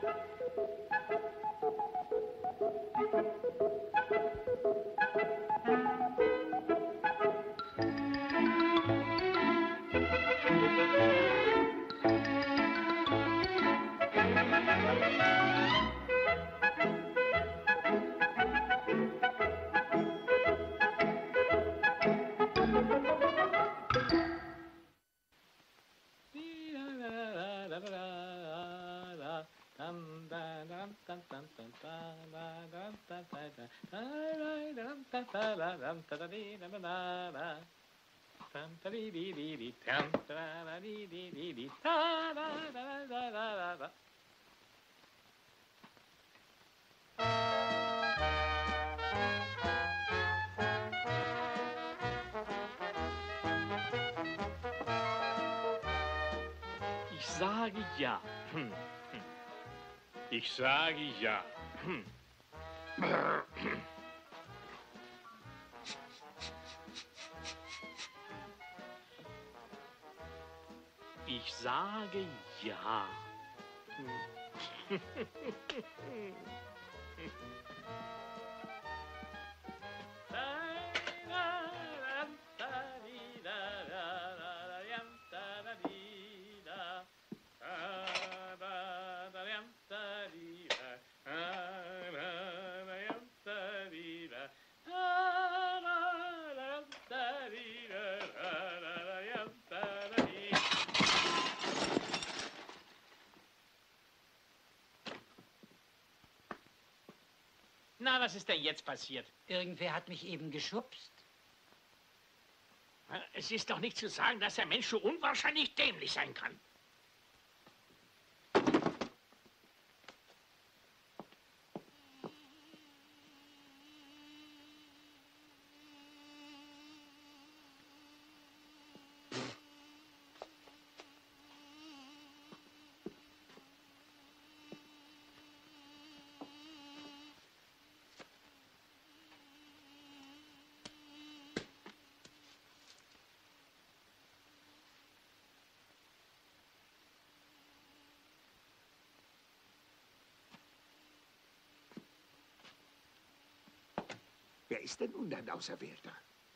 Ich sage ja. Ich sage ja. Ich sage ja. Na, was ist denn jetzt passiert? Irgendwer hat mich eben geschubst. Es ist doch nicht zu sagen, dass der Mensch so unwahrscheinlich dämlich sein kann. Wer ist denn nun dein Auserwählter?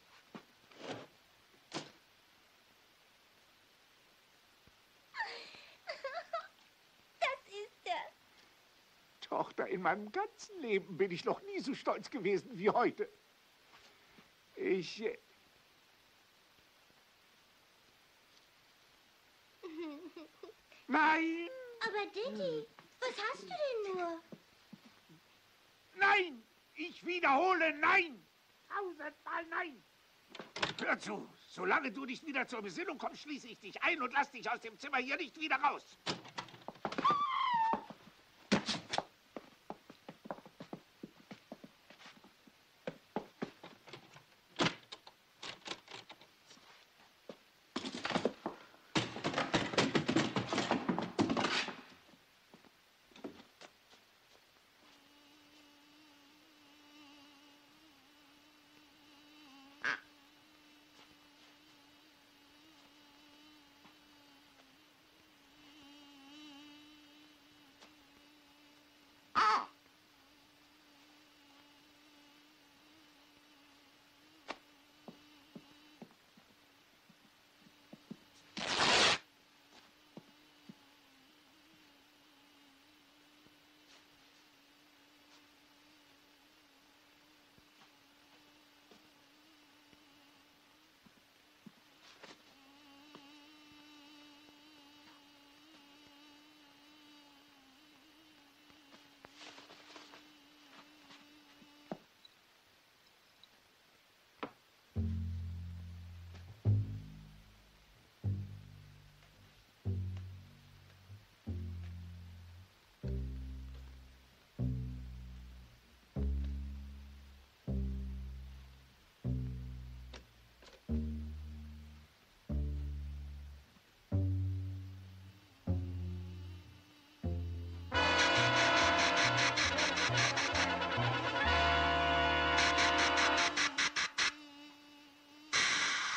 Das ist er. Tochter, in meinem ganzen Leben bin ich noch nie so stolz gewesen wie heute. Nein! Aber Dicky, was hast du denn nur? Nein! Ich wiederhole, nein! 1000-mal nein! Hör zu, solange du nicht wieder zur Besinnung kommst, schließe ich dich ein und lass dich aus dem Zimmer hier nicht wieder raus.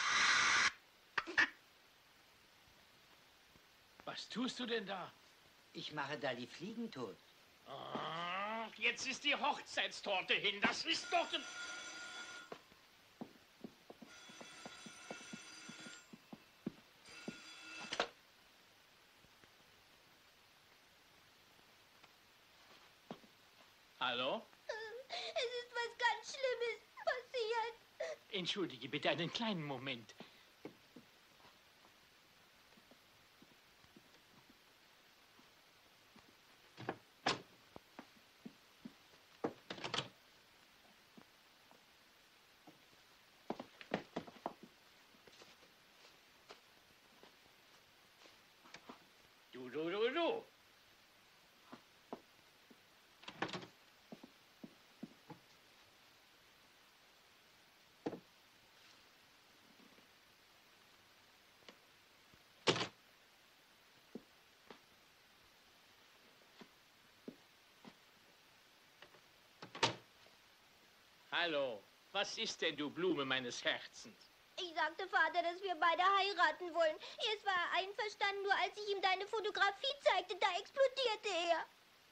Was tust du denn da? Ich mache da die Fliegen tot. Oh, jetzt ist die Hochzeitstorte hin. Das ist doch... Hallo? Es ist was ganz Schlimmes passiert. Entschuldige bitte einen kleinen Moment. Du. Hallo, was ist denn, du Blume meines Herzens? Ich sagte Vater, dass wir beide heiraten wollen. Erst war er einverstanden, nur als ich ihm deine Fotografie zeigte, da explodierte er.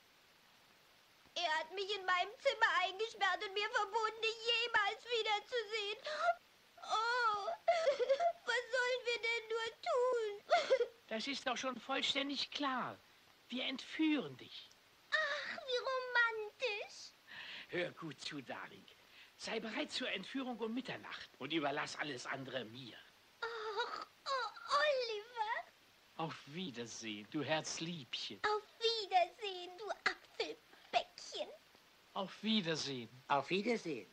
Er hat mich in meinem Zimmer eingesperrt und mir verboten, dich jemals wiederzusehen. Oh, was sollen wir denn nur tun? Das ist doch schon vollständig klar. Wir entführen dich. Ach, wie romantisch. Hör gut zu, Darling. Sei bereit zur Entführung um Mitternacht und überlass alles andere mir. Ach, oh, Oliver. Auf Wiedersehen, du Herzliebchen. Auf Wiedersehen, du Apfelbäckchen. Auf Wiedersehen. Auf Wiedersehen.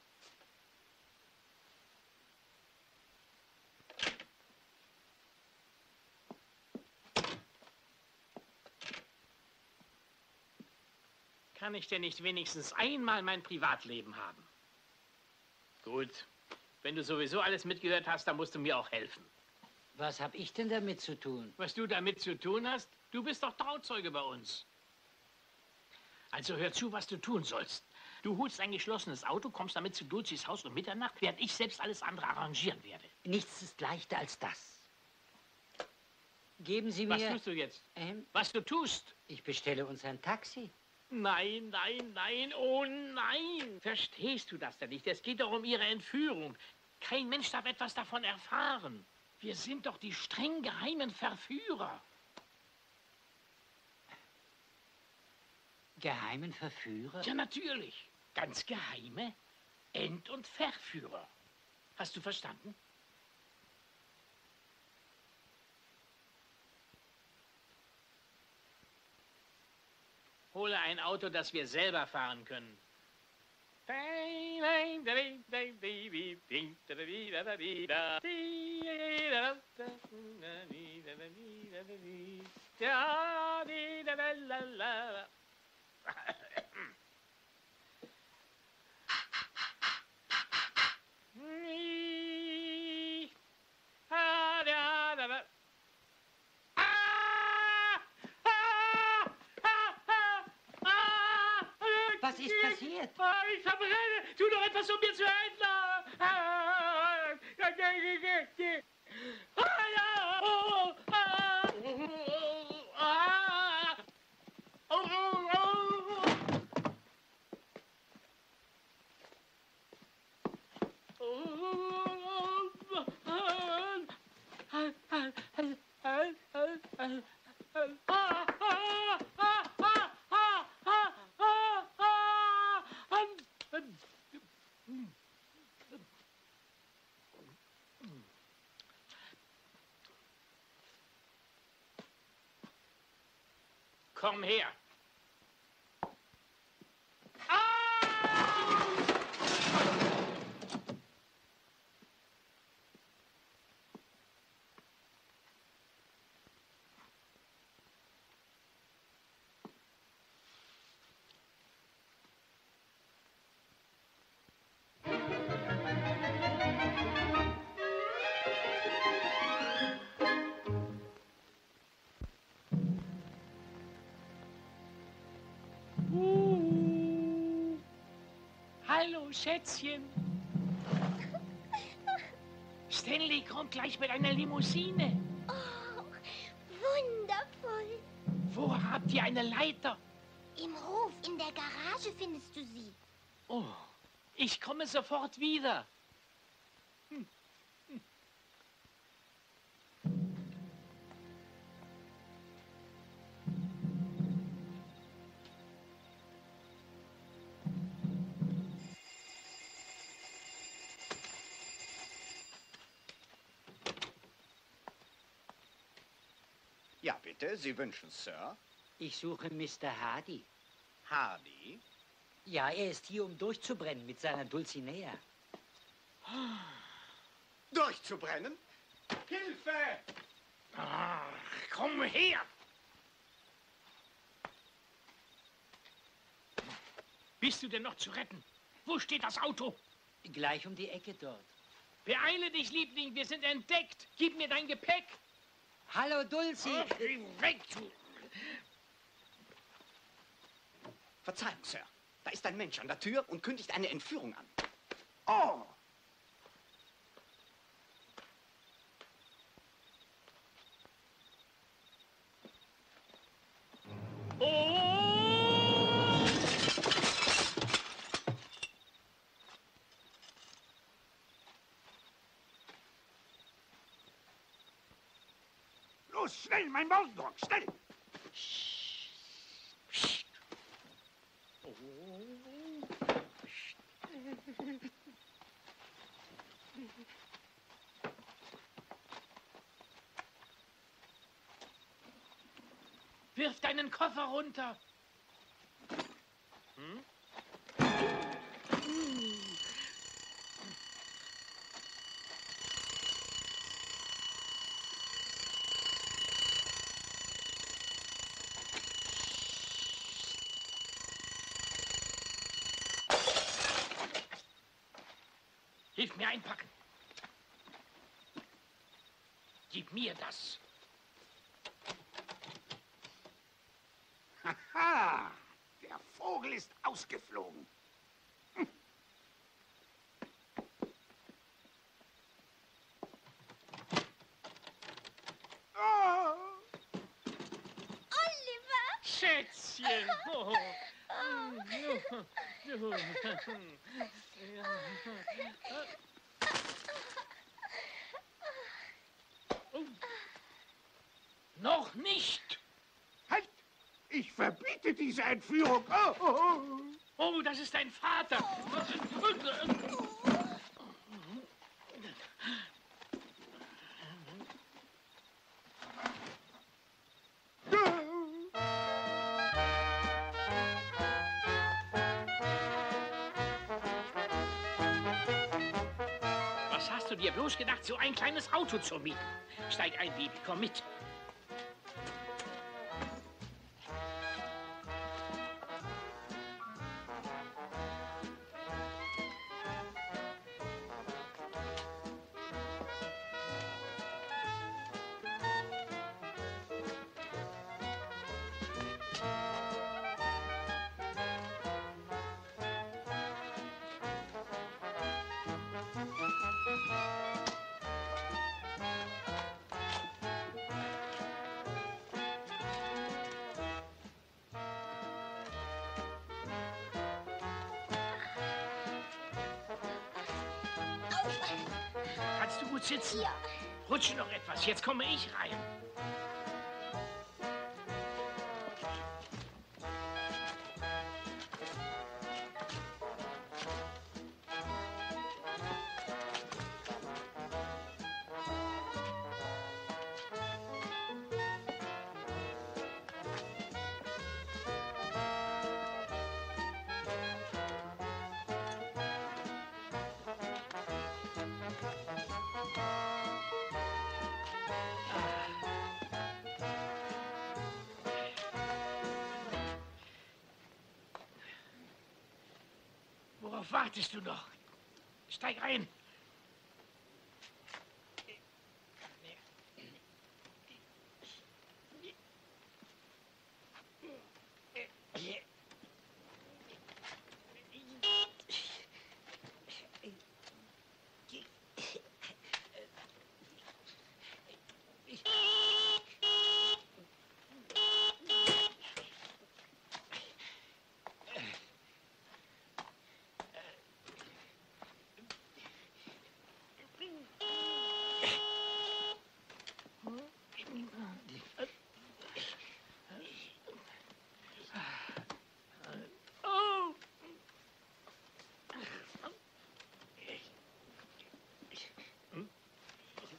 Kann ich denn nicht wenigstens einmal mein Privatleben haben? Gut. Wenn du sowieso alles mitgehört hast, dann musst du mir auch helfen. Was hab ich denn damit zu tun? Was du damit zu tun hast? Du bist doch Trauzeuge bei uns. Also hör zu, was du tun sollst. Du holst ein geschlossenes Auto, kommst damit zu Dulcis Haus um Mitternacht, während ich selbst alles andere arrangieren werde. Nichts ist leichter als das. Geben Sie mir... Was tust du jetzt? Was du tust? Ich bestelle uns ein Taxi. Nein, nein, nein, oh nein. Verstehst du das denn nicht? Es geht doch um ihre Entführung. Kein Mensch darf etwas davon erfahren. Wir sind doch die streng geheimen Verführer. Geheimen Verführer? Ja, natürlich. Ganz geheime End- und Verführer. Hast du verstanden? Hole ein Auto, das wir selber fahren können. Was ist passiert? Ich verbrenne! Tu doch etwas, um mir zu helfen! Komm her! Hallo, Schätzchen. Stanley kommt gleich mit einer Limousine. Oh, wundervoll. Wo habt ihr eine Leiter? Im Hof, in der Garage findest du sie. Oh, ich komme sofort wieder. Ja, bitte, Sie wünschen Sir Ich suche Mr. Hardy. Hardy. Ja, er ist hier, um durchzubrennen mit seiner Dulcinea. Durchzubrennen? Hilfe! Ach, komm her! Bist du denn noch zu retten? Wo steht das Auto? Gleich um die Ecke dort. Beeile dich, Liebling, wir sind entdeckt. Gib mir dein Gepäck. Hallo, Dulci. Ach, geh weg, du. Verzeihung, Sir. Da ist ein Mensch an der Tür und kündigt eine Entführung an. Oh, Oh! los, schnell, mein Morgenrock, schnell! Wirf deinen Koffer runter. Hm? Hilf mir einpacken. Gib mir das. Haha, der Vogel ist ausgeflogen. Oh, Oliver! Schätzchen. Oh. Noch nicht. halt! Ich verbiete diese Entführung. Oh, oh, oh. Oh, das ist dein Vater. Was hast du dir bloß gedacht, so ein kleines Auto zu mieten? Steig ein, Baby, komm mit. Kannst du gut sitzen? Ja. Rutsche noch etwas, jetzt komme ich rein. Worauf wartest du noch? Steig ein.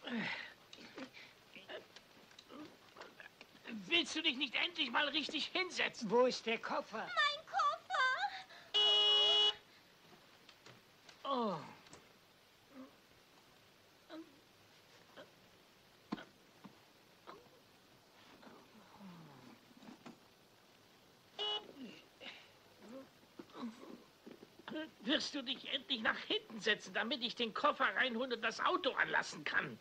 Willst du dich nicht endlich mal richtig hinsetzen? Wo ist der Koffer? Mein Koffer! Oh. Wirst du dich endlich nach hinten setzen, damit ich den Koffer reinholen und das Auto anlassen kann?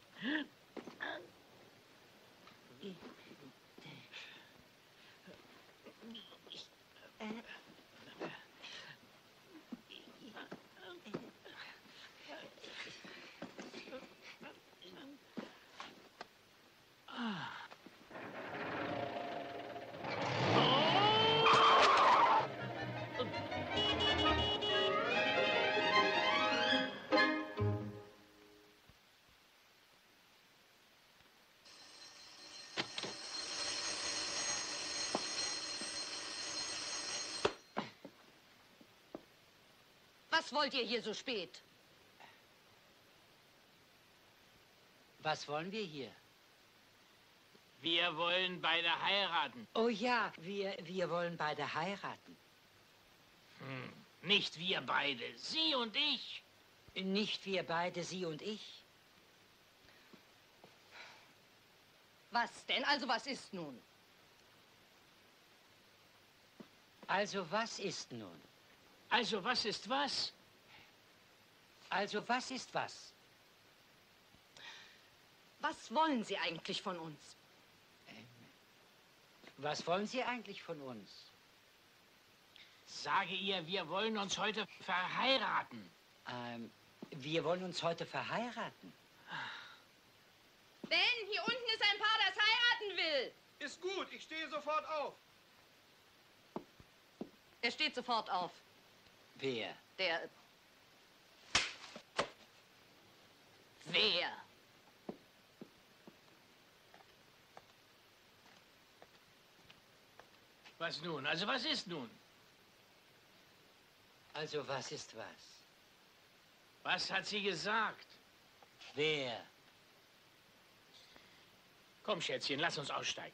Was wollt ihr hier so spät? Was wollen wir hier? Wir wollen beide heiraten. Oh ja, wir wollen beide heiraten. Nicht wir beide, Sie und ich. Nicht wir beide, Sie und ich. Was denn? Also was ist nun? Also was ist nun? Also, was ist was? Also was ist was? Was wollen Sie eigentlich von uns? Was wollen Sie eigentlich von uns? Sage ihr, wir wollen uns heute verheiraten. Wir wollen uns heute verheiraten. Ben, hier unten ist ein Paar, das heiraten will. Ist gut, ich stehe sofort auf. Er steht sofort auf. Wer? Der... Wer? Was nun? Also, was ist nun? Also was ist was? Was hat sie gesagt? Wer? Komm, Schätzchen, lass uns aussteigen.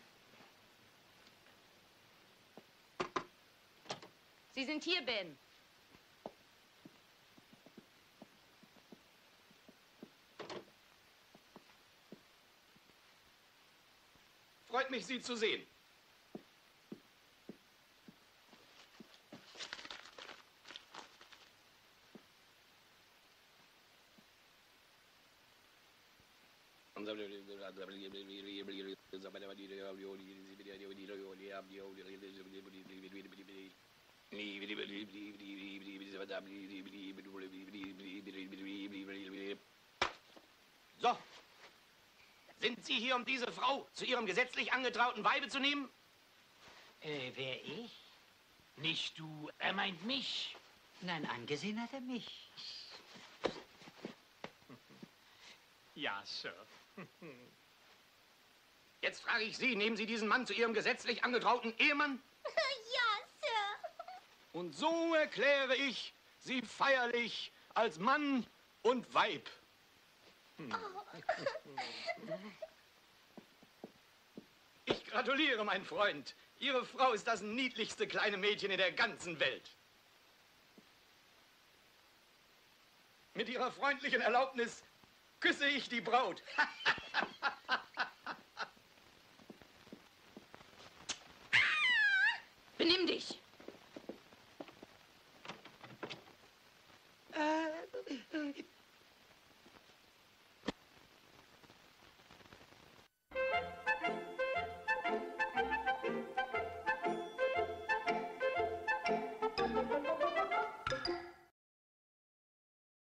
Sie sind hier, Ben. Freut mich, Sie zu sehen. So. Sind Sie hier, um diese Frau zu Ihrem gesetzlich angetrauten Weibe zu nehmen? Wer ich? Nicht du, er meint mich. Nein, angesehen hat er mich. Ja, Sir. Jetzt frage ich Sie, nehmen Sie diesen Mann zu Ihrem gesetzlich angetrauten Ehemann? Ja, Sir. Und so erkläre ich Sie feierlich als Mann und Weib. Ich gratuliere, mein Freund. Ihre Frau ist das niedlichste kleine Mädchen in der ganzen Welt. Mit Ihrer freundlichen Erlaubnis küsse ich die Braut. Benimm dich.